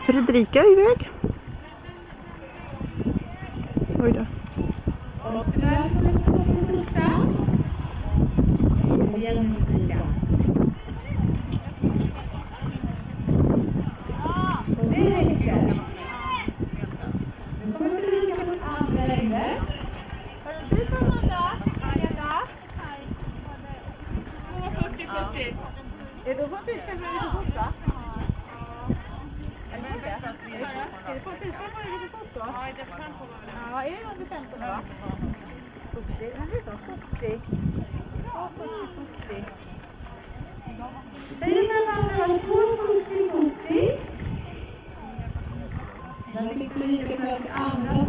Fredrika iväg. Oj då. Är det vad du känner lite fort va? Eller inte? Ska det få lite fort då? Ja, det kan komma väl. Ja, är det något bestämt va? 40, men det är så 40. Ja, 40. Säg mellan 2, 40. Den fick du lika för att andra